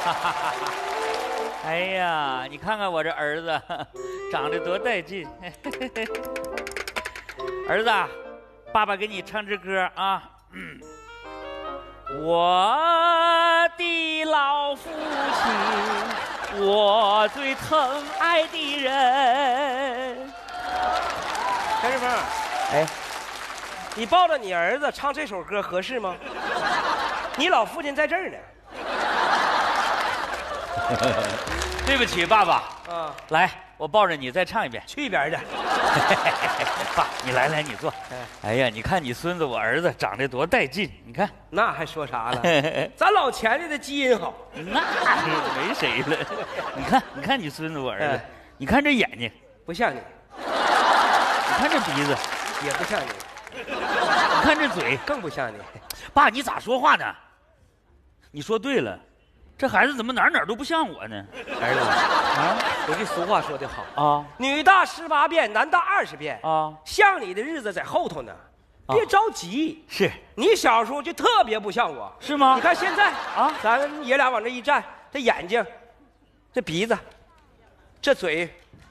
哎呀，你看看我这儿子，长得多带劲！儿子，爸爸给你唱支歌啊。我的老父亲，我最疼爱的人。 陈世峰， 哎， 你抱着你儿子唱这首歌合适吗？你老父亲在这儿呢。 对不起，爸爸。 啊， 来，我抱着你再唱一遍。 去一边去。 爸，你来，你坐。哎呀，你看你孙子，我儿子长得多带劲，你看。 那还说啥了？咱老钱家的基因好。 那没谁了。你看你孙子，我儿子，你看这眼睛不像你， 你看这鼻子也不像你， 你看这嘴更不像你。 爸，你咋说话呢？你说对了，这孩子怎么哪都不像我呢？ 儿子啊，有句俗话说得好啊， 女大18变，男大20变啊， 像你的日子在后头呢，别着急。 是你小时候就特别不像我， 是吗？ 你看现在啊， 咱爷俩往这一站，这眼睛，这鼻子，这嘴，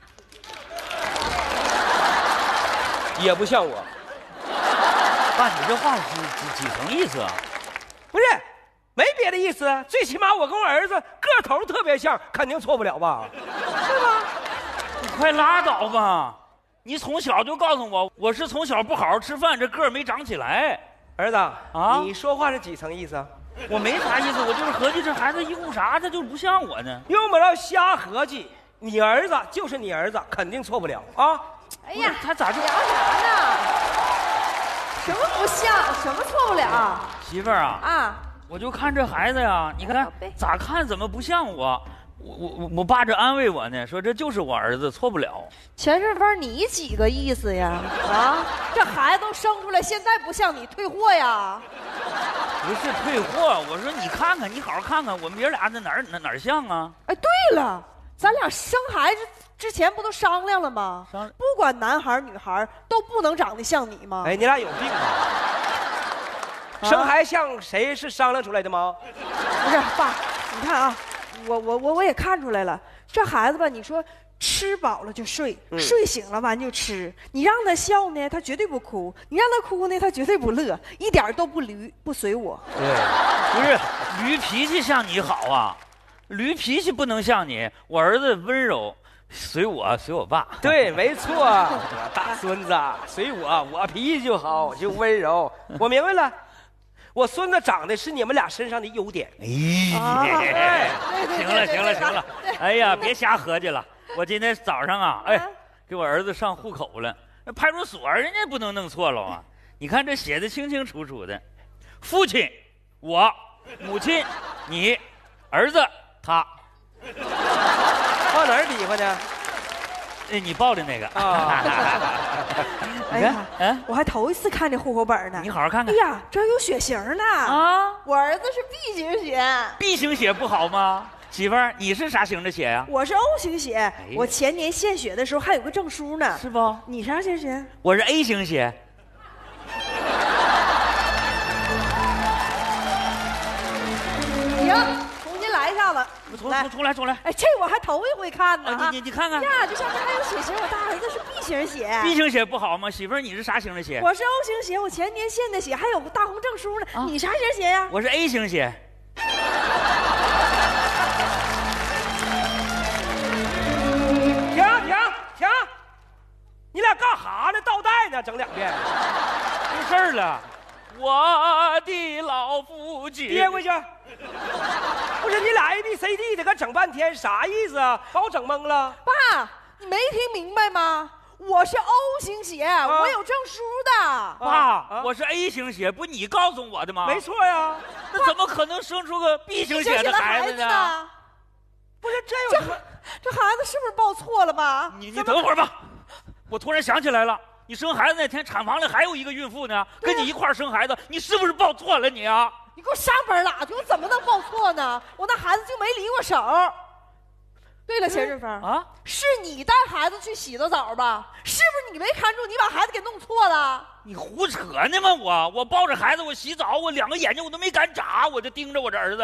也不像我。 爸，你这话是几层意思啊？ 不是，没别的意思，最起码我跟我儿子个头特别像，肯定错不了吧？对吧？ 你快拉倒吧！你从小就告诉我，我是从小不好好吃饭，这个儿没长起来。 儿子啊， 你说话是几层意思啊？ 我没啥意思，我就是合计这孩子用啥，他就不像我呢。 用不着瞎合计，你儿子就是你儿子，肯定错不了啊！ 哎呀， 他咋就聊啥呢？什么不像，什么错不了？ 媳妇儿啊啊！ 我就看这孩子呀，你看咋看怎么不像我。我爸这安慰我呢，说这就是我儿子，错不了。 钱顺风，你几个意思呀？啊，这孩子都生出来，现在不像你，退货呀？ 不是退货，我说你看看，你好好看看，我们爷俩那哪儿像啊？ 哎，对了，咱俩生孩子之前不都商量了吗？不管男孩女孩都不能长得像你吗？ 哎，你俩有病吧？生孩子像谁是商量出来的吗？ 不是，爸，你看啊。我也看出来了，这孩子吧，你说吃饱了就睡，睡醒了完就吃。你让他笑呢，他绝对不哭；你让他哭呢，他绝对不乐，一点都不驴，不随我。 对，不是驴脾气像你好啊，驴脾气不能像你。我儿子温柔，随我爸。 对，没错，我大孙子随我脾气就好，就温柔。我明白了。我孙子长得是你们俩身上的优点。 哎，行了，哎呀，别瞎合计了。我今天早上啊，给我儿子上户口了，那派出所人家不能弄错了啊。你看这写的清清楚楚的，父亲我，母亲你，儿子他。 往哪儿比划呢？ 你报的那个啊。 哎呀，我还头一次看这户口本呢。 你好好看看。 哎呀，这有血型呢啊！我儿子是 B 型血。 B 型血不好吗？媳妇儿，你是啥型的血呀？ 我是 O 型血。我前年献血的时候还有个证书呢。 是不？ 你啥型血？ 我是 A 型血。 行，重新来一下子。 重来！ 哎，这我还头一回看呢。 你看看呀，这上面还有血型，我大儿子是 B 型血。 B 型血不好吗？媳妇儿，你是啥型的血？ 我是 O 型血，我前年献的血，还有个大红证书呢。你啥型血呀？ 我是 A 型血。 停！你俩干哈呢？倒带呢？整2遍。 出事儿了！我的老父亲。 跌回去。不是你俩 ABCD 的，搁整半天，啥意思啊？把我整懵了。 爸，你没听明白吗？我是 O 型血，我有证书的。 爸，我是 A 型血，不你告诉我的吗？ 没错呀。 那怎么可能生出个 B 型血的孩子呢？ 不是这有什么？ 这孩子是不是报错了吧？ 你等会儿吧，我突然想起来了，你生孩子那天产房里还有一个孕妇呢，跟你一块儿生孩子，你是不是报错了你啊？ 你给我上本拉去，我怎么能报错呢？我那孩子就没离过手。对了，钱顺风啊，是你带孩子去洗的澡吧？是不是你没看住，你把孩子给弄错了？ 你胡扯呢吗？我抱着孩子我洗澡，我2个眼睛我都没敢眨，我就盯着我这儿子。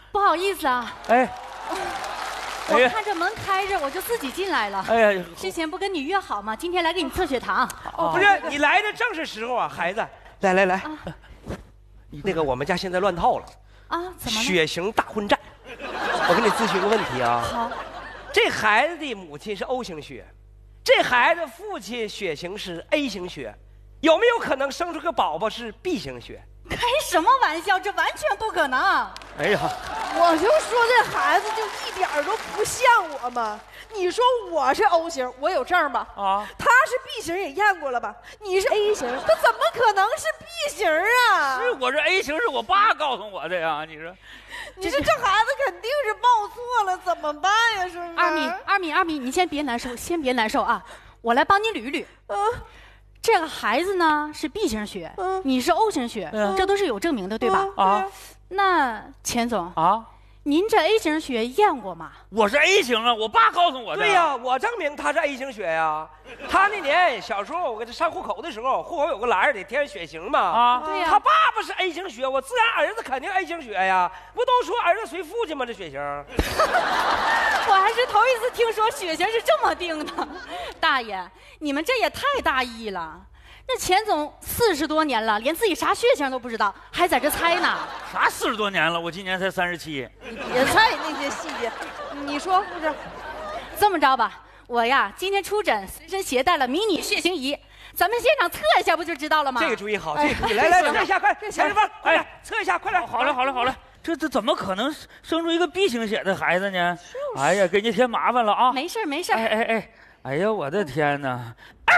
不好意思啊， 哎， 我看着门开着，我就自己进来了。 哎呀， 之前不跟你约好吗？今天来给你测血糖。 哦，不是，你来的正是时候啊，孩子，来，那个我们家现在乱套了啊，怎么了？ 血型大混战。我跟你咨询个问题啊， 好， 这孩子的母亲是 O 型血，这孩子父亲血型是 A 型血，有没有可能生出个宝宝是 B 型血？ 开什么玩笑？这完全不可能。 哎呀， 我就说这孩子就一点儿都不像我嘛。你说我是 O 型，我有证吧？ 啊， 他是 B 型也验过了吧？你是 A 型，他怎么可能是 B 型啊？ 是我这 A 型是我爸告诉我的呀，你说。 你说这孩子肯定是报错了，怎么办呀？是不是？ 二米，你先别难受，啊，我来帮你捋一捋。这个孩子呢是 B 型血，你是 O 型血，这都是有证明的，对吧？ 啊， 那钱总啊， 您这 A 型血验过吗？ 我是 A 型啊，我爸告诉我的。 对呀，我证明他是 A 型血呀。他那年小时候我给他上户口的时候，户口有个栏得填血型嘛。 啊， 对呀。 他爸爸是 A 型血，我自然儿子肯定 A 型血呀。不都说儿子随父亲吗？这血型。 我还是头一次听说血型是这么定的。大爷，你们这也太大意了。那钱总40多年了，连自己啥血型都不知道，还在这猜呢。 啥40多年了？我今年才37。 你别猜那些细节，你说不是？ 这么着吧，我呀今天出诊，随身携带了迷你血型仪，咱们现场测一下不就知道了吗？ 这个主意好，这个主意来测一下，快，钱师傅，快点测一下，快点。 好了，这怎么可能生出一个 B 型血的孩子呢？哎呀，给你添麻烦了啊！ 没事。 哎呀，我的天哪！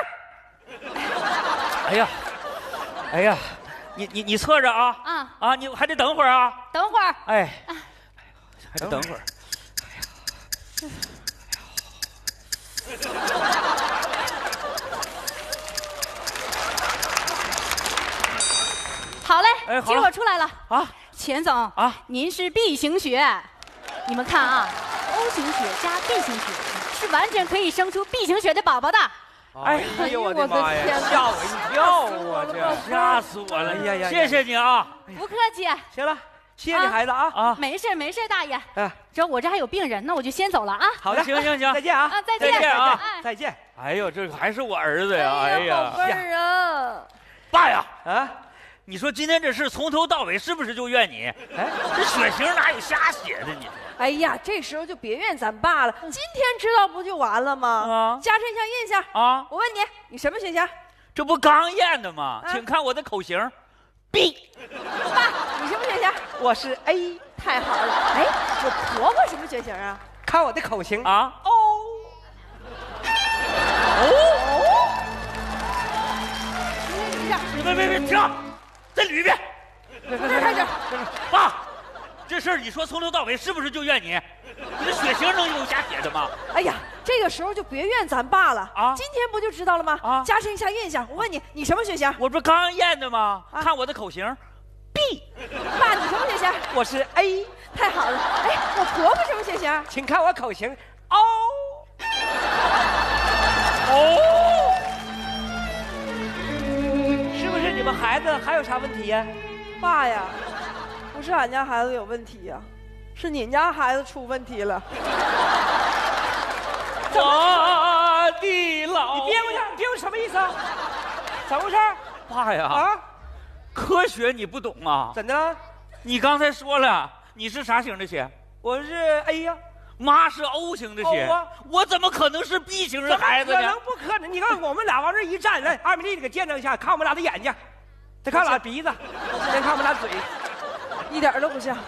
哎呀，你测着啊！啊，你还得等会儿啊！ 等会儿。 哎，还得等会儿。 好嘞， 哎， 结果出来了啊！ 钱总啊， 您是 B 型血，你们看啊 ，O 型血加 B 型血是完全可以生出 B 型血的宝宝的。 哎呦我的妈呀！吓我一跳啊！这吓死我了！ 哎呀， 谢谢你啊！ 不客气。 行了，谢谢你孩子啊！ 啊， 没事，大爷。 嗯， 这我这还有病人，那我就先走了啊。 好的， 行， 再见啊！ 啊，再见啊！ 再见！ 哎呦，这还是我儿子呀！哎呀， 宝贝儿啊！ 爸呀！ 啊， 你说今天这事从头到尾是不是就怨你？哎，这血型哪有瞎写的你？ 哎呀，这时候就别怨咱爸了，今天知道不就完了吗？ 啊， 加深一下印象啊！ 我问你，你什么血型？ 这不刚验的吗？请看我的口型 ，B。 爸，你什么血型？ 我是 A。 太好了。哎，我婆婆什么血型啊？ 看我的口型啊。 O。 别停！再捋一遍。 开始。 爸，这事儿你说从头到尾是不是就怨你？你的血型能有瞎写的吗？ 哎呀，这个时候就别怨咱爸了啊！ 今天不就知道了吗？ 啊， 加深一下印象。我问你，你什么血型？ 我不是刚验的吗？看我的口型 ，B。 爸，你什么血型？ 我是 A。 太好了。哎，我婆婆什么血型？ 请看我口型 O。是不是你们孩子还有啥问题呀？ 爸呀，不是俺家孩子有问题呀，是你家孩子出问题了。 我的老…… 你憋过去，你憋过去什么意思啊？咋回事？ 爸呀！ 啊， 科学你不懂啊？ 怎的了？ 你刚才说了你是啥型的血？ 我是 A 呀。 妈是 O 型的血，我怎么可能是 B 型的孩子呢？ 可能不可能？你看我们俩往这一站，来，2米丽，你给见证一下，看我们俩的眼睛，再看我俩鼻子，再看我们俩嘴， 一点都不像。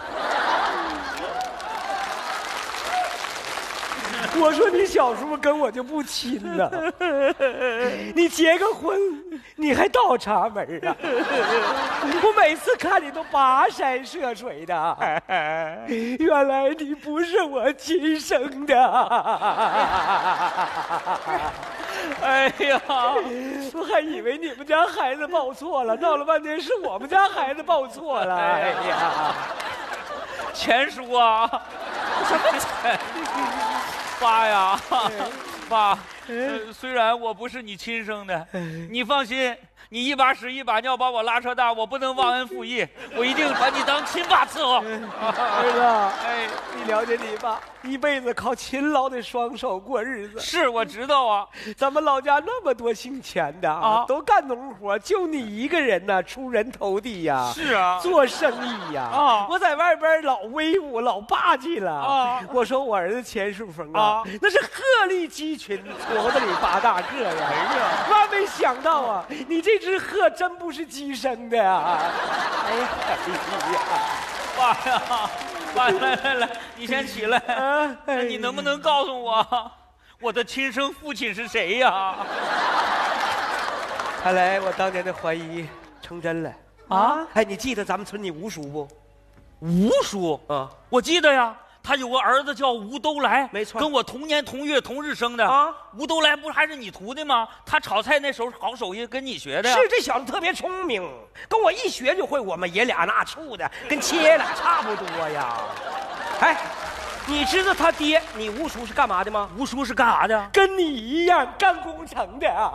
我说你小时候跟我就不亲呐，你结个婚你还倒插门啊？我每次看你都跋山涉水的，原来你不是我亲生的。 哎呀， 我还以为你们家孩子报错了，闹了半天是我们家孩子报错了。哎呀， 钱叔啊，什么钱？爸呀，爸，虽然我不是你亲生的，你放心， 你一把屎一把尿把我拉扯大，我不能忘恩负义，我一定把你当亲爸伺候。 儿子，哎，你了解你爸一辈子靠勤劳的双手过日子。 是我知道啊， 咱们老家那么多姓钱的啊，都干农活，就你一个人呢，出人头地呀。 是啊， 做生意呀。啊，我在外边老威武，老霸气了。啊，我说我儿子钱顺风啊，那是鹤立鸡群，矬子里拔大个呀。哎呀，万没想到啊，你这只鹤真不是鸡生的呀！哎呀， 爸呀，爸，来，你先起来。那你能不能告诉我的亲生父亲是谁呀？ 看来我当年的怀疑成真了啊！哎，你记得咱们村里吴叔不？ 吴叔啊，我记得呀。他有个儿子叫吴都来， 没错， 跟我同年同月同日生的啊。吴都来不还是你徒弟吗？他炒菜那手好手艺跟你学的呀。 是，这小子特别聪明，跟我一学就会。我们爷俩那处的跟切俩差不多呀。哎，你知道他爹你吴叔是干嘛的吗？ 吴叔是干啥的？ 跟你一样干工程的啊。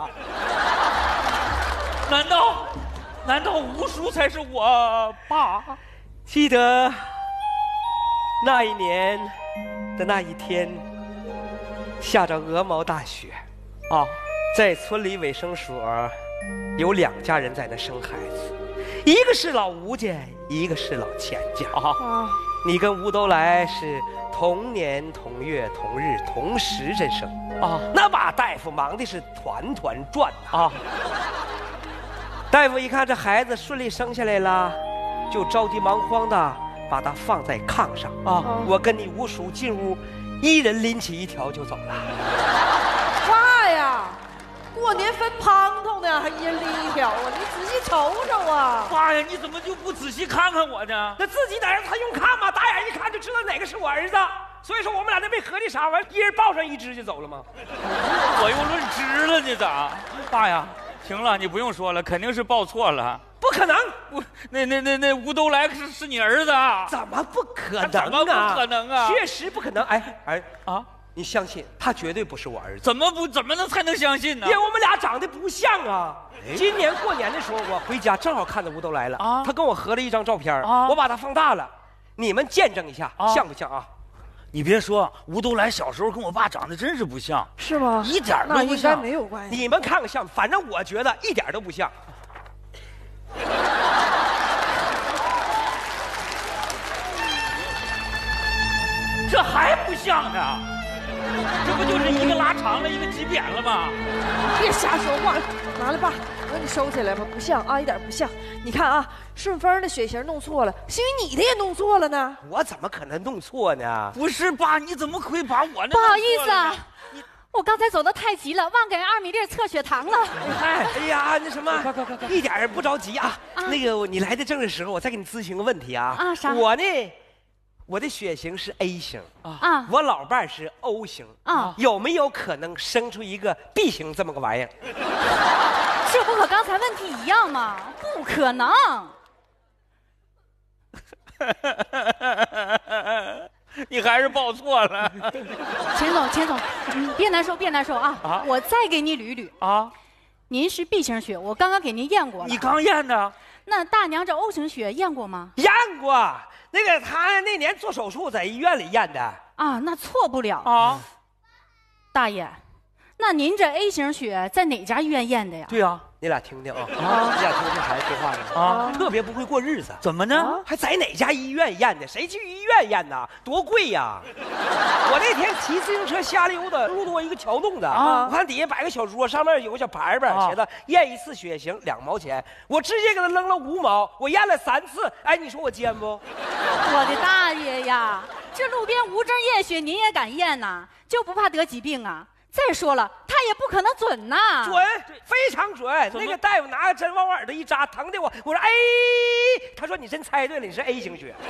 难道吴叔才是我爸？ 记得那一年的那一天，下着鹅毛大雪，啊，在村里卫生所有2家人在那生孩子，一个是老吴家，一个是老钱家。啊，你跟吴都来是同年同月同日同时这生啊，那把大夫忙的是团团转啊。大夫一看这孩子顺利生下来了，就着急忙慌的把他放在炕上啊！我跟你吴叔进屋，一人拎起一条就走了。 爸呀，过年分滂头呢，还一人拎一条啊！你仔细瞅瞅啊！ 爸呀，你怎么就不仔细看看我呢？ 那自己在这他用看吗？大眼一看就知道哪个是我儿子。所以说我们俩那没合计啥玩意儿，一人抱上一只就走了吗？ 我又论只了，你咋？爸呀，行了，你不用说了，肯定是报错了。 不可能！ 那吴都来是你儿子啊？ 怎么不可能啊？ 怎么不可能啊？ 确实不可能！哎啊！你相信他绝对不是我儿子？ 怎么能才能相信呢？ 因为我们俩长得不像啊！今年过年的时候，我回家正好看到吴都来了啊，他跟我合了一张照片啊，我把它放大了，你们见证一下，像不像啊？ 你别说，吴都来小时候跟我爸长得真是不像， 是吗？ 一点都不像。 那应该没有关系。 你们看看像，反正我觉得一点都不像。 这还不像呢？这不就是一个拉长了，一个挤扁了吗？ 别瞎说话，拿来爸，我给你收起来吧，不像啊，一点不像。你看啊，顺丰的血型弄错了，幸运你的也弄错了呢。 我怎么可能弄错呢？ 不是爸，你怎么可以把我那？ 不好意思啊，我刚才走得太急了，忘给2米粒测血糖了。 哎呀，那什么，快，一点不着急啊。那个你来的正是时候，我再给你咨询个问题啊。 啊，啥？ 我的血型是 A 型啊， 我老伴是 O 型啊，有没有可能生出一个 B 型这么个玩意儿？ 这不和刚才问题一样吗？不可能。 你还是报错了。 钱总，你别难受啊！我再给你捋捋啊。您是 B 型血，我刚刚给您验过了。 你刚验的？ 那大娘这 O 型血验过吗？ 验过。那个他那年做手术在医院里验的啊，那错不了啊。大爷，那您这 A 型血在哪家医院验的呀？ 对呀，你俩听听啊，你俩听这孩子说话呢啊，特别不会过日子。 怎么呢？ 还在哪家医院验的？谁去医院验呢？多贵呀！我那天骑自行车瞎溜达，路过一个桥洞子啊，我看底下摆个小桌，上面有个小牌牌，写着验一次血型2毛钱，我直接给他扔了5毛，我验了3次。哎，你说我奸不？ 我的大爷呀，这路边无证验血您也敢验呐？就不怕得疾病啊？再说了，他也不可能准呐。 准，非常准。那个大夫拿个针往我耳朵一扎，疼的我说哎，他说你真猜对了，你是 A 型血。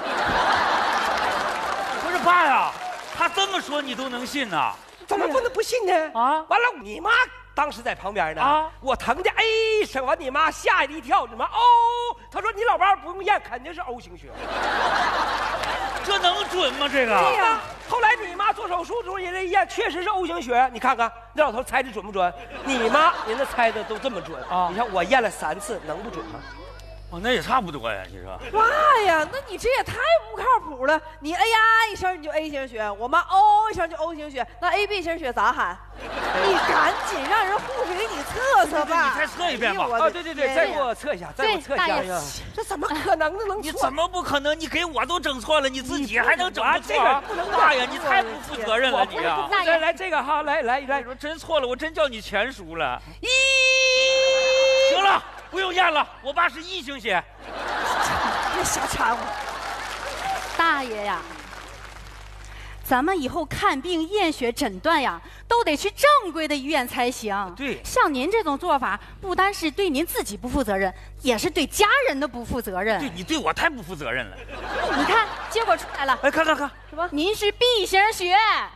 不是爸呀，他这么说你都能信呐？ 怎么不能不信呢？啊，完了，你妈当时在旁边呢。啊，我疼的哎声，完你妈吓一跳，你妈哦，她说你老伴不用验，肯定是 O 型血。 这能准吗？这个？ 对呀。后来你妈做手术时候，人家一验确实是 O 型血，你看看那老头猜的准不准？你妈人家猜的都这么准啊！你看我验了3次，能不准吗？ 哦，那也差不多呀，你说。 妈呀，那你这也太不靠谱了！你 A 呀一声你就 A 型血，我妈 O 一声就 O 型血，那 AB 型血咋喊？你赶紧让人护士给你测测吧。 你再测一遍吧。 啊，对，再给我测一下，再给我测一下呀。这怎么可能呢？能错？ 你怎么不可能？你给我都整错了，你自己还能整不错？ 这个不能大爷，你太不负责任了，你啊！ 来这个哈，来， 说真错了，我真叫你全输了。行了。不用验了，我爸是E型血。 别瞎掺和。 大爷呀，咱们以后看病验血诊断呀，都得去正规的医院才行。 对， 像您这种做法，不单是对您自己不负责任，也是对家人的不负责任。 对，你对我太不负责任了。 你看，结果出来了。 哎，看， 什么？您是 B 型血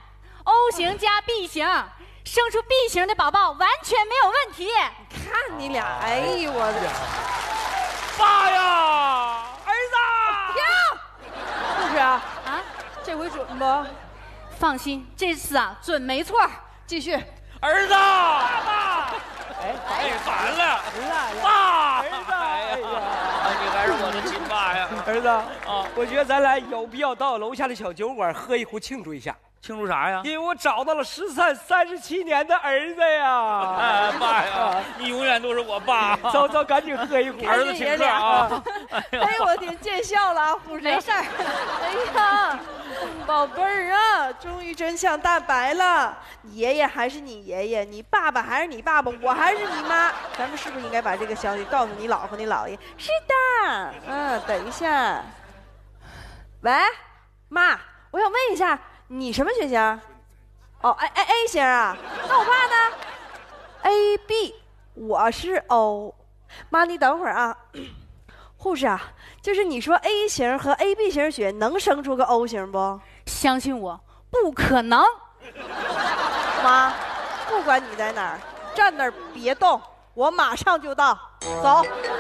，O 型加 B 型。生出 B 型的宝宝完全没有问题。 看你俩，哎呦我的爸呀，儿子！ 停！护士啊，这回准不？ 放心，这次啊准没错。 继续， 儿子，爸，哎，反了，爸， 儿子，哎呀， 你还是我的亲爸呀， 儿子啊，我觉得咱俩有必要到楼下的小酒馆喝一壶庆祝一下。 庆祝啥呀？ 因为我找到了失散37年的儿子呀！ 哎，爸呀，你永远都是我爸。 走，赶紧喝一壶。 儿子请客啊！ 哎呦我天，见笑了啊，护士。 没事儿。 哎呀，宝贝儿啊，终于真相大白了。你爷爷还是你爷爷，你爸爸还是你爸爸，我还是你妈。咱们是不是应该把这个消息告诉你姥和你姥爷？是的。等一下。喂，妈，我想问一下。你什么血型？哦，A 型啊。那我爸呢？AB， 我是 O。妈，你等会儿啊。护士啊，就是你说 A 型和 AB 型血能生出个 O 型不？ 相信我，不可能。 妈，不管你在哪儿，站那儿别动，我马上就到。走。